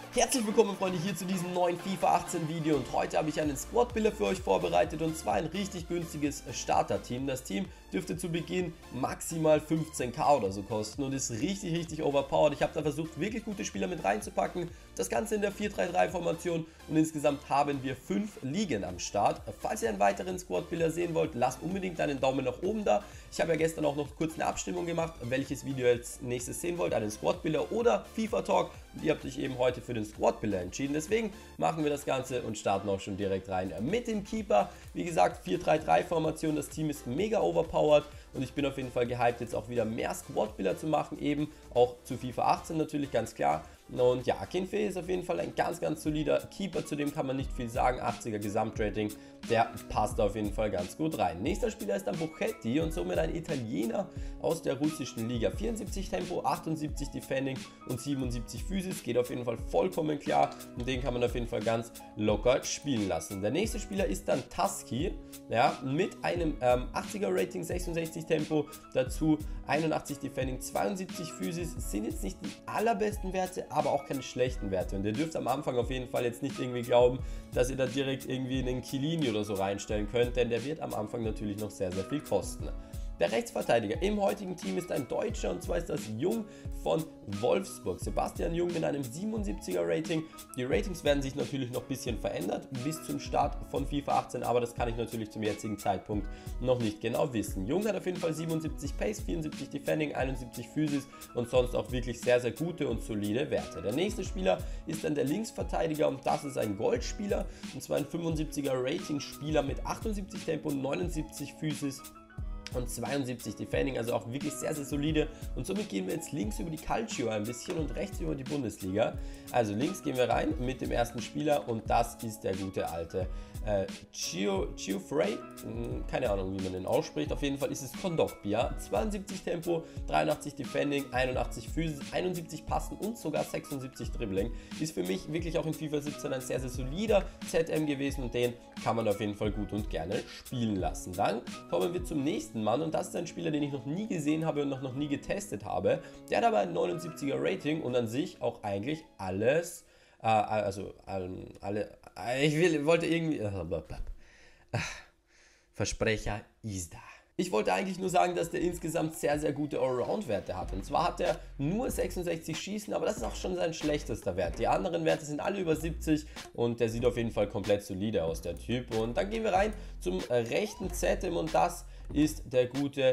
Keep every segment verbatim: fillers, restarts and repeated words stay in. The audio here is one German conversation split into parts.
Herzlich willkommen, Freunde, hier zu diesem neuen FIFA achtzehn Video, und heute habe ich einen Squad-Builder für euch vorbereitet, und zwar ein richtig günstiges Starter-Team. Das Team dürfte zu Beginn maximal fünfzehn K oder so kosten und ist richtig, richtig overpowered. Ich habe da versucht, wirklich gute Spieler mit reinzupacken, das Ganze in der vier drei drei Formation, und insgesamt haben wir fünf Ligen am Start. Falls ihr einen weiteren Squad-Builder sehen wollt, lasst unbedingt einen Daumen nach oben da. Ich habe ja gestern auch noch kurz eine Abstimmung gemacht, welches Video ihr als nächstes sehen wollt, einen Squad-Builder oder FIFA Talk. Und ihr habt euch eben heute für den Squad-Builder entschieden. Deswegen machen wir das Ganze und starten auch schon direkt rein mit dem Keeper. Wie gesagt, vier drei drei Formation, das Team ist mega overpowered und ich bin auf jeden Fall gehypt, jetzt auch wieder mehr Squad-Builder zu machen, eben auch zu FIFA achtzehn natürlich, ganz klar. Und ja, Akinfe ist auf jeden Fall ein ganz, ganz solider Keeper, zu dem kann man nicht viel sagen, achtziger Gesamtrating, der passt auf jeden Fall ganz gut rein. Nächster Spieler ist dann Bochetti und somit ein Italiener aus der russischen Liga. vierundsiebzig Tempo, achtundsiebzig Defending und siebenundsiebzig Physis, geht auf jeden Fall vollkommen klar und den kann man auf jeden Fall ganz locker spielen lassen. Der nächste Spieler ist dann Taski, ja, mit einem ähm, achtziger Rating, sechsundsechzig Tempo, dazu einundachtzig Defending, zweiundsiebzig Physis, sind jetzt nicht die allerbesten Werte, aber auch keine schlechten Werte, und ihr dürft am Anfang auf jeden Fall jetzt nicht irgendwie glauben, dass ihr da direkt irgendwie einen Chiellini oder so reinstellen könnt, denn der wird am Anfang natürlich noch sehr, sehr viel kosten. Der Rechtsverteidiger im heutigen Team ist ein Deutscher, und zwar ist das Jung von Wolfsburg. Sebastian Jung mit einem siebenundsiebziger Rating. Die Ratings werden sich natürlich noch ein bisschen verändert bis zum Start von FIFA achtzehn, aber das kann ich natürlich zum jetzigen Zeitpunkt noch nicht genau wissen. Jung hat auf jeden Fall siebenundsiebzig Pace, vierundsiebzig Defending, einundsiebzig Physis und sonst auch wirklich sehr, sehr gute und solide Werte. Der nächste Spieler ist dann der Linksverteidiger, und das ist ein Goldspieler, und zwar ein fünfundsiebziger Rating Spieler mit achtundsiebzig Tempo, neunundsiebzig Physis und zweiundsiebzig Defending, also auch wirklich sehr, sehr solide. Und somit gehen wir jetzt links über die Calcio ein bisschen und rechts über die Bundesliga. Also links gehen wir rein mit dem ersten Spieler, und das ist der gute alte äh, Chio, Chio Frey. Hm, keine Ahnung, wie man den ausspricht. Auf jeden Fall ist es Kondogbia. zweiundsiebzig Tempo, dreiundachtzig Defending, einundachtzig Physis, einundsiebzig Passen und sogar sechsundsiebzig Dribbling. Ist für mich wirklich auch in FIFA siebzehn ein sehr, sehr solider Z M gewesen, und den kann man auf jeden Fall gut und gerne spielen lassen. Dann kommen wir zum nächsten Mann, und das ist ein Spieler, den ich noch nie gesehen habe und noch, noch nie getestet habe. Der hat aber ein neunundsiebziger Rating und an sich auch eigentlich alles, äh, also ähm, alle, äh, ich will, wollte irgendwie, äh, äh, Versprecher ist da. Ich wollte eigentlich nur sagen, dass der insgesamt sehr, sehr gute Allround-Werte hat. Und zwar hat er nur sechsundsechzig Schießen, aber das ist auch schon sein schlechtester Wert. Die anderen Werte sind alle über siebzig, und der sieht auf jeden Fall komplett solide aus, der Typ. Und dann gehen wir rein zum rechten Z M, und das ist der gute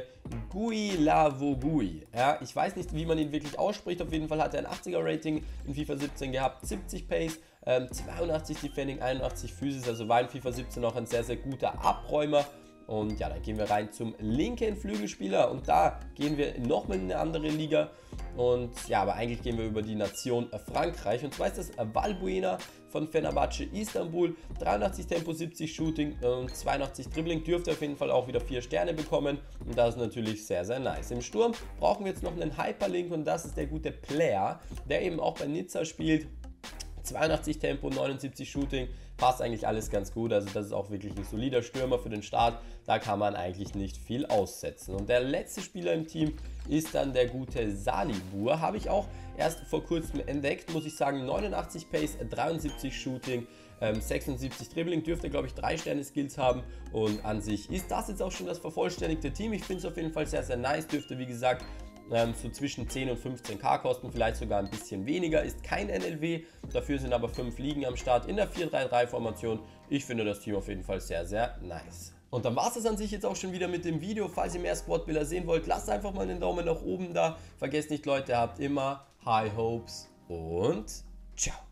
Guilavogui. Ja, ich weiß nicht, wie man ihn wirklich ausspricht. Auf jeden Fall hat er ein achtziger Rating in FIFA siebzehn gehabt, siebzig Pace, ähm, zweiundachtzig Defending, einundachtzig Physis. Also war in FIFA siebzehn auch ein sehr, sehr guter Abräumer. Und ja, dann gehen wir rein zum linken Flügelspieler, und da gehen wir nochmal in eine andere Liga. Und ja, aber eigentlich gehen wir über die Nation Frankreich, und zwar ist das Valbuena von Fenerbahce Istanbul. dreiundachtzig Tempo, siebzig Shooting und zweiundachtzig Dribbling, dürfte auf jeden Fall auch wieder vier Sterne bekommen, und das ist natürlich sehr, sehr nice. Im Sturm brauchen wir jetzt noch einen Hyperlink, und das ist der gute Player, der eben auch bei Nizza spielt. zweiundachtzig Tempo, neunundsiebzig Shooting, passt eigentlich alles ganz gut, also das ist auch wirklich ein solider Stürmer für den Start, da kann man eigentlich nicht viel aussetzen. Und der letzte Spieler im Team ist dann der gute Salibur, habe ich auch erst vor kurzem entdeckt, muss ich sagen. Neunundachtzig Pace, dreiundsiebzig Shooting, ähm, sechsundsiebzig Dribbling, dürfte glaube ich drei Sterne Skills haben, und an sich ist das jetzt auch schon das vervollständigte Team. Ich finde es auf jeden Fall sehr, sehr nice, dürfte wie gesagt Ähm, so zwischen zehn und fünfzehn K kosten, vielleicht sogar ein bisschen weniger, ist kein N L W, dafür sind aber fünf Ligen am Start in der vier drei drei Formation. Ich finde das Team auf jeden Fall sehr, sehr nice. Und dann war es das an sich jetzt auch schon wieder mit dem Video. Falls ihr mehr Squad-Builder sehen wollt, lasst einfach mal einen Daumen nach oben da. Vergesst nicht, Leute, habt immer High Hopes und ciao.